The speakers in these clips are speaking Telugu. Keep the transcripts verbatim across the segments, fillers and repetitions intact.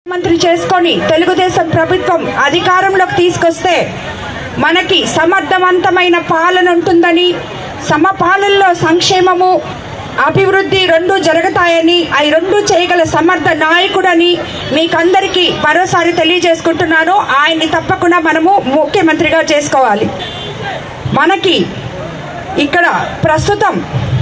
మంత్రి చేసుకొని తెలుగుదేశం ప్రభుత్వం అధికారంలోకి తీసుకొస్తే మనకి సమర్థవంతమైన పాలన ఉంటుందని, సమపాలనలో సంక్షేమము అభివృద్ధి రెండు జరుగుతాయని, అవి రెండు చేయగల సమర్థ నాయకుడని మీకందరికీ మరోసారి తెలియజేసుకుంటున్నాను. ఆయన్ని తప్పకుండా మనము ముఖ్యమంత్రిగా చేసుకోవాలి. మనకి ఇక్కడ ప్రస్తుతం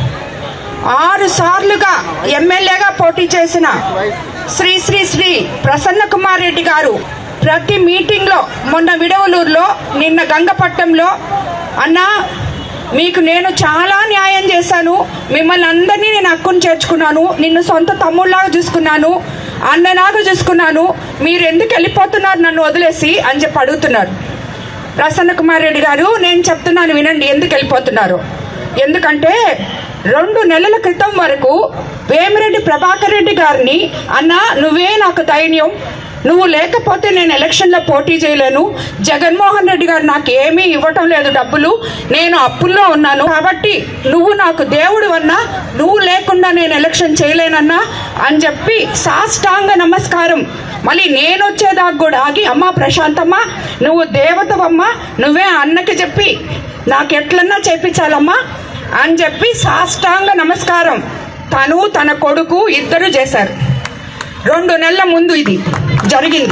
ఆరు సార్లుగా ఎమ్మెల్యేగా పోటీ చేసిన శ్రీ శ్రీ శ్రీ ప్రసన్న కుమార్ రెడ్డి గారు ప్రతి మీటింగ్లో, మొన్న విడవలూరులో, నిన్న గంగపట్నంలో, అన్నా మీకు నేను చాలా న్యాయం చేశాను, మిమ్మల్ని అందరినీ నేను హక్కును చేర్చుకున్నాను, నిన్ను సొంత తమ్ముళ్లాగా చూసుకున్నాను, అన్నలాగా చూసుకున్నాను, మీరు ఎందుకు వెళ్ళిపోతున్నారు నన్ను వదిలేసి అని చెప్పి అడుగుతున్నారు. ప్రసన్న కుమార్ రెడ్డి గారు, నేను చెప్తున్నాను వినండి ఎందుకు వెళ్ళిపోతున్నారు. ఎందుకంటే రెండు నెలల క్రితం వరకు వేమిరెడ్డి ప్రభాకర్ రెడ్డి గారిని, అన్నా నువ్వే నాకు ధైర్యం, నువ్వు లేకపోతే నేను ఎలక్షన్లో పోటీ చేయలేను, జగన్మోహన్ రెడ్డి గారు నాకు ఏమీ ఇవ్వటం లేదు డబ్బులు, నేను అప్పుల్లో ఉన్నాను, కాబట్టి నువ్వు నాకు దేవుడు అన్నా, నువ్వు లేకుండా నేను ఎలక్షన్ చేయలేనన్నా అని చెప్పి సాష్టాంగ నమస్కారం, మళ్ళీ నేను వచ్చేదాకా కూడా ఆగి, అమ్మ ప్రశాంతమ్మ నువ్వు దేవతవమ్మా, నువ్వే అన్నకి చెప్పి నాకు ఎట్లన్నా చేపించాలమ్మా అని చెప్పి సాష్టాంగ నమస్కారం తను తన కొడుకు ఇద్దరు చేశారు. రెండు నెలల ముందు ఇది జరిగింది.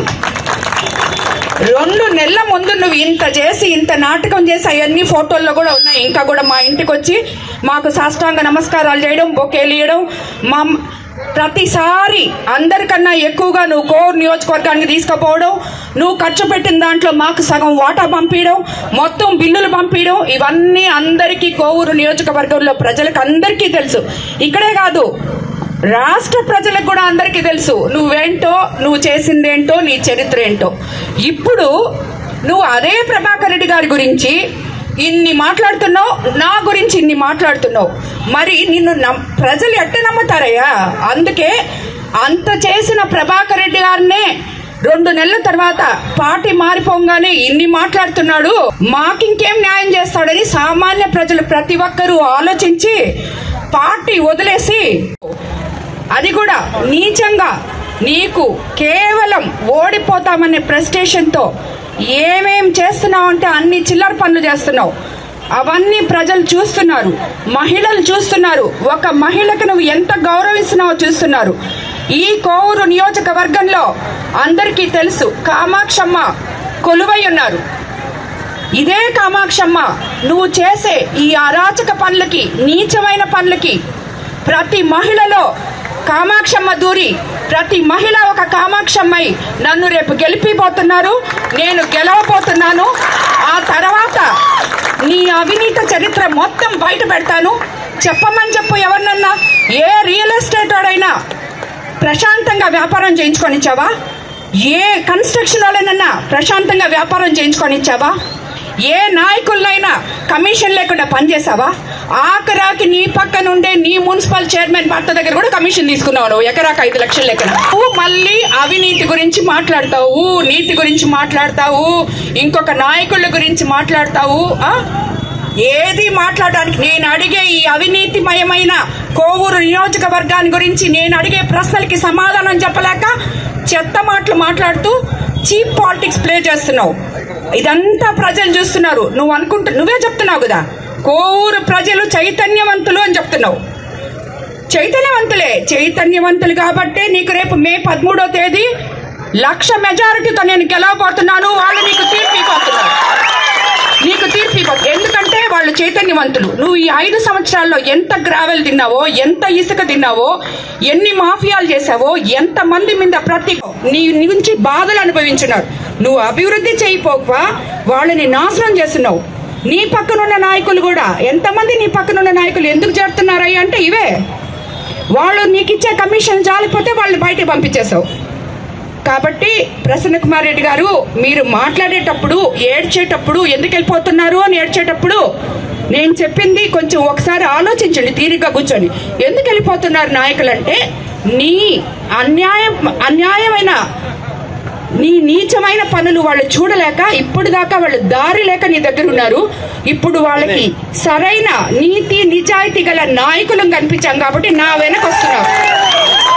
రెండు నెలల ముందు నువ్వు ఇంత చేసి, ఇంత నాటకం చేసి, అవన్నీ ఫోటోల్లో కూడా ఉన్నాయి. ఇంకా కూడా మా ఇంటికి వచ్చి మాకు సాష్టాంగ నమస్కారాలు చేయడం, బొకేలు ఇవ్వడం, మా ప్రతిసారి అందరికన్నా ఎక్కువగా నువ్వు కోర్ నియోజకవర్గానికి తీసుకుపోవడం, నువ్వు ఖర్చు పెట్టిన దాంట్లో మాకు సగం వాటా పంపించడం, మొత్తం బిల్లులు పంపించడం, ఇవన్నీ అందరికీ కోవూరు నియోజకవర్గంలో ప్రజలకు అందరికీ తెలుసు. ఇక్కడే కాదు, రాష్ట్ర ప్రజలకు కూడా అందరికీ తెలుసు నువ్వేంటో, నువ్వు చేసిందేంటో, నీ చరిత్ర ఏంటో. ఇప్పుడు నువ్వు అదే ప్రభాకర్ రెడ్డి గారి గురించి ఇన్ని మాట్లాడుతున్నావు, నా గురించి ఇన్ని మాట్లాడుతున్నావు, మరి నిన్ను ప్రజలు ఎట్ట నమ్ముతారయ్యా? అందుకే అంత చేసిన ప్రభాకర్ రెడ్డి గారినే రెండు నెలల తర్వాత పార్టీ మారిపోగానే ఇన్ని మాట్లాడుతున్నాడు, మాకింకేం న్యాయం చేస్తాడని సామాన్య ప్రజలు ప్రతి ఒక్కరూ ఆలోచించి పార్టీ వదిలేసి, అది కూడా నీచంగా నీకు కేవలం ఓడిపోతామనే ప్రెస్టేషన్తో ఏమేం చేస్తున్నావు అంటే అన్ని చిల్లర పనులు చేస్తున్నావు. అవన్నీ ప్రజలు చూస్తున్నారు, మహిళలు చూస్తున్నారు, ఒక మహిళకు నువ్వు ఎంత గౌరవిస్తున్నావో చూస్తున్నారు. ఈ కోవూరు నియోజకవర్గంలో అందరికీ తెలుసు కామాక్షమ్మ కొలువై ఉన్నారు. ఇదే కామాక్షమ్మ నువ్వు చేసే ఈ అరాచక పనులకి, నీచమైన పనులకి ప్రతి మహిళలో కామాక్షమ్మ దూరి, ప్రతి మహిళ ఒక కామాక్షమ్మై నన్ను రేపు గెలిపిపోతున్నారు, నేను గెలవబోతున్నాను. ఆ తర్వాత నీ అవినీతి చరిత్ర మొత్తం బయట పెడతాను. చెప్పమని చెప్పు ఎవరినన్నా. ఏ రియల్ ఎస్టేట్ వాడైనా ప్రశాంతంగా వ్యాపారం చేయించుకొని ఇచ్చావా? ఏ కన్స్ట్రక్షన్ వాళ్ళనన్నా ప్రశాంతంగా వ్యాపారం చేయించుకొని ఇచ్చావా? ఏ నాయకులైనా కమిషన్ లేకుండా పనిచేసావా? ఆఖరాకి నీ పక్కనుండే నీ మున్సిపల్ చైర్మన్ భర్త దగ్గర కూడా కమిషన్ తీసుకున్నావు నువ్వు, ఎకరాకు ఐదు లక్షల లెక్కన. నువ్వు మళ్ళీ అవినీతి గురించి మాట్లాడతావు, నీతి గురించి మాట్లాడతావు, ఇంకొక నాయకుల గురించి మాట్లాడతావు. ఏది మాట్లాడడానికి నేను అడిగే ఈ అవినీతిమయమైన కోవూరు నియోజకవర్గాన్ని గురించి నేను అడిగే ప్రశ్నలకి సమాధానం చెప్పలేక చెత్త మాటలు మాట్లాడుతూ చీప్ పాలిటిక్స్ ప్లే చేస్తున్నావు. ఇదంతా ప్రజలు చూస్తున్నారు. నువ్వు అనుకుంటా, నువ్వే చెప్తున్నావు కదా కోవూరు ప్రజలు చైతన్యవంతులు అని చెప్తున్నావు. చైతన్యవంతులే, చైతన్యవంతులు కాబట్టే నీకు రేపు మే పదమూడో తేదీ లక్ష మెజారిటీతో నేను గెలవబోతున్నాను. వాళ్ళు నీకు తీర్పు ఇవ్వబోతున్నారు, నీకు తీర్పు ఇవ్వబోతున్నారు. ఎందుకంటే వాళ్ళు చైతన్యవంతులు. నువ్వు ఈ ఐదు సంవత్సరాల్లో ఎంత గ్రావెల్ తిన్నావో, ఎంత ఇసుక తిన్నావో, ఎన్ని మాఫియాలు చేసావో, ఎంత మంది మీద ప్రతి నీ నుంచి బాధలు అనుభవించున్నారు. నువ్వు అభివృద్ధి చేయపోక వాళ్ళని నాశనం చేస్తున్నావు. నీ పక్కనున్న నాయకులు కూడా ఎంతమంది నీ పక్కనున్న నాయకులు ఎందుకు చేరుతున్నారయ్య అంటే ఇవే. వాళ్ళు నీకు ఇచ్చే కమిషన్ జాలిపోతే వాళ్ళు బయటకు పంపించేసావు. కాబట్టి ప్రసన్న కుమార్ రెడ్డి గారు, మీరు మాట్లాడేటప్పుడు, ఏడ్చేటప్పుడు, ఎందుకు వెళ్ళిపోతున్నారు అని ఏడ్చేటప్పుడు నేను చెప్పింది కొంచెం ఒకసారి ఆలోచించండి తీరిగ్గా కూర్చొని. ఎందుకు వెళ్ళిపోతున్నారు నాయకులు అంటే, నీ అన్యాయం అన్యాయమైన నీ నీచమైన పనులు వాళ్ళు చూడలేక ఇప్పుడు దాకా వాళ్ళు దారి లేక నీ దగ్గర ఉన్నారు. ఇప్పుడు వాళ్ళకి సరైన నీతి నిజాయితీ గల నాయకులను కనిపించాం కాబట్టి నా వెనక వస్తున్నారు.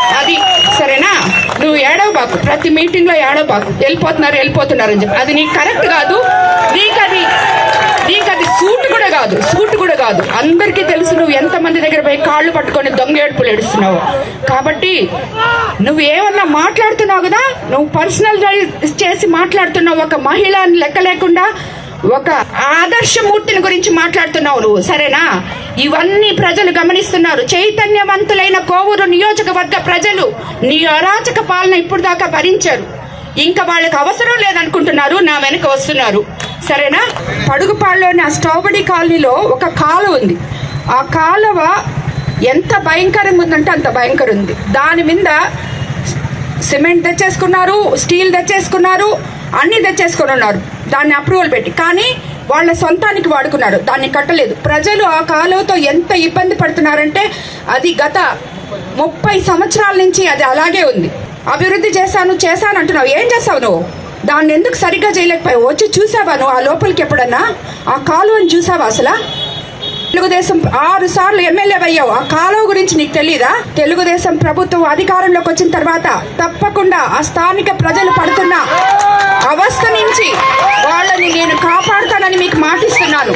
అది సరేనా? నువ్వు ఏడవబాకు, ప్రతి మీటింగ్ లో ఏడవబాకు, వెళ్ళిపోతున్నారు వెళ్ళిపోతున్నారు అని చెప్పి. అది నీకు కరెక్ట్ కాదు. నీకు అది నీకు అది సూట్ కూడా కాదు, సూట్ కూడా కాదు. అందరికీ తెలుసు నువ్వు ఎంతమంది దగ్గర పోయి కాళ్ళు పట్టుకొని దొంగ ఏడుపులు ఏడుస్తున్నావు. కాబట్టి నువ్వు ఏమన్నా మాట్లాడుతున్నావు కదా, నువ్వు పర్సనల్ చేసి మాట్లాడుతున్నావు. ఒక మహిళ లెక్క లేకుండా ఒక ఆదర్శమూర్తిని గురించి మాట్లాడుతున్నావు నువ్వు, సరేనా? ఇవన్నీ ప్రజలు గమనిస్తున్నారు. చైతన్యవంతులైన కోవూరు నియోజకవర్గ ప్రజలు నీ అరాచక పాలన ఇప్పుడు దాకా భరించారు. ఇంకా వాళ్ళకి అవసరం లేదనుకుంటున్నారు, నా వెనక వస్తున్నారు, సరేనా? పడుగుపాడులోని ఆ స్ట్రాబెరీ కాలనీలో ఒక కాలువ ఉంది. ఆ కాలువ ఎంత భయంకరంగా ఉందంటే అంత భయంకరం ఉంది. దాని మీద సిమెంట్ తెచ్చేసుకున్నారు, స్టీల్ తెచ్చేసుకున్నారు, అన్ని తెచ్చేసుకుని ఉన్నారు దాన్ని అప్రూవల్ పెట్టి. కానీ వాళ్ళ సొంతానికి వాడుకున్నారు, దాన్ని కట్టలేదు. ప్రజలు ఆ కాలువతో ఎంత ఇబ్బంది పడుతున్నారంటే అది గత ముప్పై సంవత్సరాల నుంచి అది అలాగే ఉంది. అభివృద్ధి చేశాను చేశాను అంటున్నావు, ఏం చేస్తావు నువ్వు? దాన్ని ఎందుకు సరిగ్గా చేయలేకపోయావు? వచ్చి చూసావా నువ్వు ఆ లోపలికి? ఎప్పుడన్నా ఆ కాలువని చూసావా అసలు? తెలుగుదేశం ఆరు సార్లు ఎమ్మెల్యే అయ్యావు, ఆ కాలువ గురించి నీకు తెలీదా? తెలుగుదేశం ప్రభుత్వం అధికారంలోకి వచ్చిన తర్వాత తప్పకుండా ఆ స్థానిక ప్రజలు పడుతున్న అవస్థ నుంచి వాళ్ళని నేను కాపాడుతానని మీకు మాటిస్తున్నాను.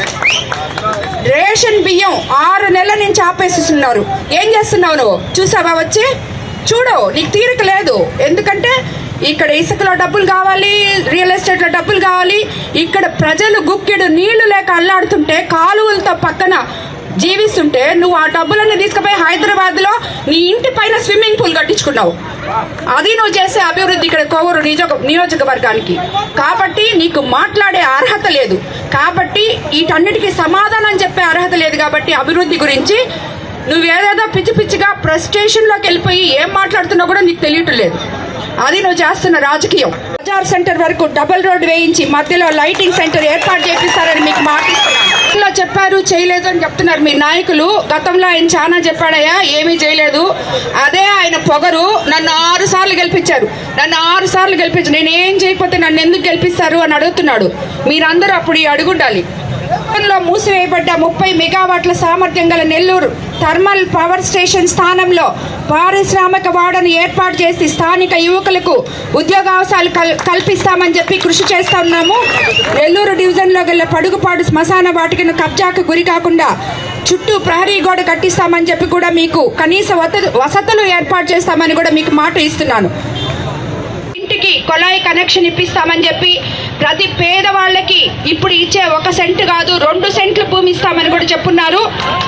రేషన్ బియ్యం ఆరు నెలల నుంచి ఆపేస్తున్నారు. ఏం చేస్తున్నావు నువ్వు? చూసావా? వచ్చి చూడు, నీకు తీరిక లేదు. ఎందుకంటే ఇక్కడ ఇసుకలో డబ్బులు కావాలి, రియల్ ఎస్టేట్ లో డబ్బులు కావాలి. ఇక్కడ ప్రజలు గుక్కెడు నీళ్లు లేక అల్లాడుతుంటే, కాలువలతో పక్కన జీవిస్తుంటే నువ్వు ఆ డబ్బులన్నీ తీసుకుపోయి హైదరాబాద్ లో నీ ఇంటి పైన స్విమ్మింగ్ పూల్ కట్టించుకున్నావు. అది నువ్వు చేసే అభివృద్ధి ఇక్కడ కోవూరు నియోజకవర్గానికి. కాబట్టి నీకు మాట్లాడే అర్హత లేదు. కాబట్టి వీటన్నిటికీ సమాధానం చెప్పే అర్హత లేదు. కాబట్టి అభివృద్ధి గురించి నువ్వేదేదో పిచ్చి పిచ్చిగా ఫ్రస్ట్రేషన్ లోకి వెళ్ళిపోయి ఏం మాట్లాడుతున్నావు కూడా నీకు తెలియటం లేదు. అది నువ్వు చేస్తున్న రాజకీయం. బజార్ సెంటర్ వరకు డబుల్ రోడ్ వేయించి మధ్యలో లైటింగ్ సెంటర్ ఏర్పాటు చేపిస్తారని మీకు మాటిస్తున్నారు. చెప్పారు, చేయలేదు అని చెప్తున్నారు మీ నాయకులు. గతంలో ఆయన చాలా చెప్పాడయ్యా, ఏమీ చేయలేదు. అదే ఆయన పొగరు. నన్ను ఆరు సార్లు గెలిపించారు, నన్ను ఆరు సార్లు గెలిపించారు. నేను ఏం చేయకపోతే నన్ను ఎందుకు గెలిపిస్తారు అని అడుగుతున్నాడు. మీరందరూ అప్పుడు అడుగుండాలి. మూసివేయబడ్డ ముప్పై మెగావాట్ల సామర్థ్యం గల నెల్లూరు థర్మల్ పవర్ స్టేషన్ స్థానంలో పారిశ్రామిక వాడను ఏర్పాటు చేసి స్థానిక యువకులకు ఉద్యోగావకాశాలు కల్పిస్తామని చెప్పి కృషి చేస్తా ఉన్నాము. నెల్లూరు డివిజన్ లో గల పడుగుపాడు శ్మశాన వాటికను కబ్జాకు గురి కాకుండా చుట్టూ ప్రహరీ గోడ కట్టిస్తామని చెప్పి కూడా మీకు కనీస వసతులు ఏర్పాటు చేస్తామని కూడా మీకు మాట ఇస్తున్నాను. ఇంటికి కొళాయి కనెక్షన్ ఇప్పిస్తామని చెప్పి ప్రతి పేదవాళ్ళకి ఇప్పుడు ఇచ్చే ఒక సెంటు కాదు రెండు సెంట్లు భూమి ఇస్తామని కూడా చెప్పున్నారు.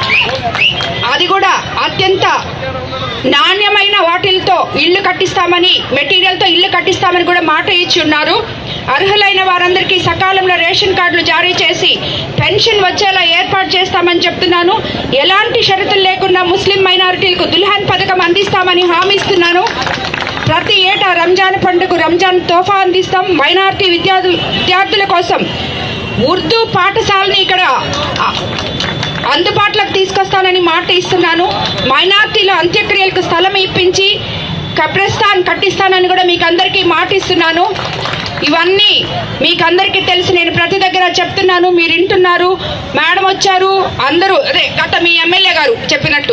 అది కూడా అత్యంత నాణ్యమైన వాటిలతో ఇళ్లు కట్టిస్తామని, మెటీరియల్తో ఇళ్లు కట్టిస్తామని కూడా మాట ఇచ్చి ఉన్నారు. అర్హులైన వారందరికీ సకాలంలో రేషన్ కార్డులు జారీ చేసి పెన్షన్ వచ్చేలా ఏర్పాటు చేస్తామని చెప్తున్నాను. ఎలాంటి షరతులు లేకుండా ముస్లిం మైనారిటీలకు దుల్హన్ పథకం అందిస్తామని హామీ ఇస్తున్నాను. ప్రతి ఏటా రంజాన్ పండుగ రంజాన్ తోఫా అందిస్తాం. మైనారిటీ విద్యార్థు విద్యార్థుల కోసం ఉర్దూ పాఠశాలని ఇక్కడ అందుబాటులోకి తీసుకొస్తానని మాట ఇస్తున్నాను. మైనారిటీల అంత్యక్రియలకు స్థలం ఇప్పించి కబ్రస్థాన్ కట్టిస్తానని కూడా మీకు అందరికీ మాట ఇస్తున్నాను. ఇవన్నీ మీకు అందరికీ తెలిసి నేను ప్రతి దగ్గర చెప్తున్నాను, మీరు వింటున్నారు. మేడం వచ్చారు, అందరూ అదే గత మీ ఎమ్మెల్యే గారు చెప్పినట్టు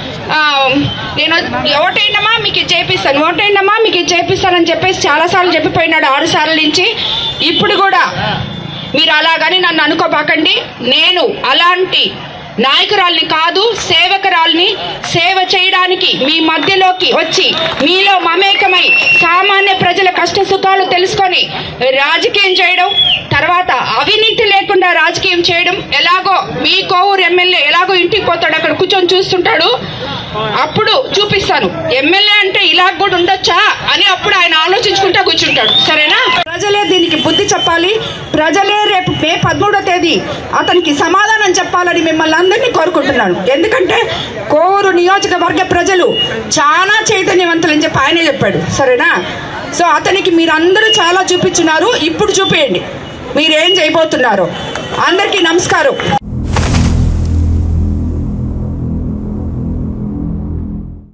నేను ఓటేయండమ్మా మీకు ఇది చేపిస్తాను, ఓటేయండమ్మా మీకు ఇది చేపిస్తానని చెప్పేసి చాలాసార్లు చెప్పిపోయినాడు, ఆరు సార్ల నుంచి. ఇప్పుడు కూడా మీరు అలాగని నన్ను అనుకోబాకండి. నేను అలాంటి నాయకురాల్ని కాదు, సేవకురాల్ని. సేవ చేయడానికి మీ మధ్యలోకి వచ్చి మీలో మమేకమై సామాన్య ప్రజల కష్ట సుఖాలు తెలుసుకొని రాజకీయం చేయడం, తర్వాత అవినీతి లేకుండా రాజకీయం చేయడం. ఎలాగో మీ కోవూరు ఎమ్మెల్యే ఎలాగో ఇంటికి పోతాడు, అక్కడ కూర్చొని చూస్తుంటాడు, అప్పుడు చూపిస్తాను ఎమ్మెల్యే అంటే ఇలా కూడా ఉండొచ్చా అని. అప్పుడు ఆయన ఆలోచించుకుంటా కూర్చుంటాడు, సరేనా? ప్రజలే దీనికి బుద్ధి చెప్పాలి. ప్రజలే రేపు మే పదమూడో తేదీ అతనికి సమాధానం చెప్పాలని మిమ్మల్ని అందరినీ కోరుకుంటున్నాను. ఎందుకంటే కోవూరు నియోజకవర్గ ప్రజలు చాలా చైతన్యవంతులని చెప్పి ఆయనే చెప్పాడు, సరేనా? సో అతనికి మీరందరూ చాలా చూపించున్నారు. ఇప్పుడు చూపేయండి మీరేం చేయబోతున్నారో. అందరికీ నమస్కారం.